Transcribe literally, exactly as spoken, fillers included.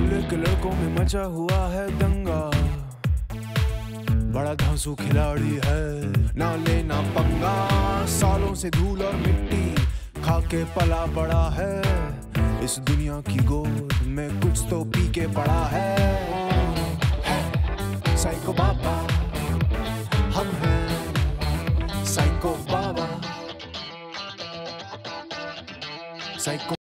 दूल्हे के लड़कों में मचा हुआ है दंगा। बड़ा धांसू खिलाड़ी है, ना लेना पंगा। सालों से धूल और मिट्टी खा के पला बड़ा है। इस दुनिया की गोद में कुछ तो पी के पड़ा है, है साइको बाबा, हम हैं साइको बाबा, साइको